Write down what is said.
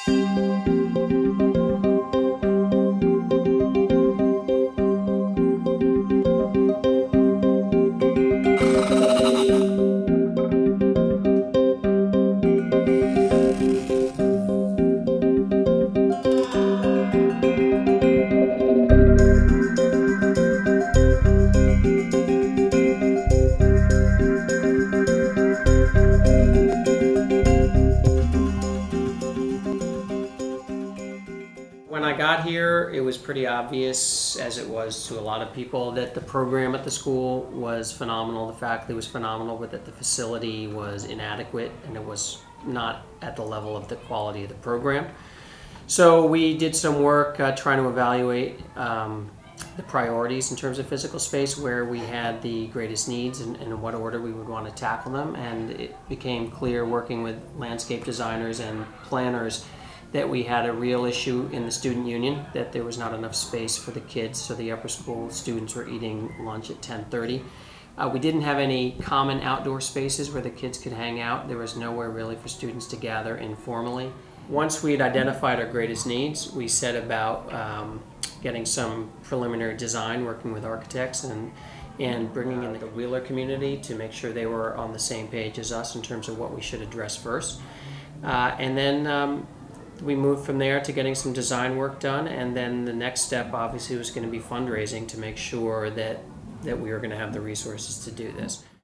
When I got here, it was pretty obvious, as it was to a lot of people, that the program at the school was phenomenal, the faculty was phenomenal, but that the facility was inadequate and it was not at the level of the quality of the program. So we did some work trying to evaluate the priorities in terms of physical space, where we had the greatest needs and in what order we would want to tackle them. And it became clear, working with landscape designers and planners, that we had a real issue in the student union, that there was not enough space for the kids, so the upper school students were eating lunch at 10:30. We didn't have any common outdoor spaces where the kids could hang out. There was nowhere really for students to gather informally. Once we had identified our greatest needs, we set about getting some preliminary design, working with architects and bringing in the Wheeler community to make sure they were on the same page as us in terms of what we should address first. And then we moved from there to getting some design work done, and then the next step obviously was going to be fundraising to make sure that we were going to have the resources to do this.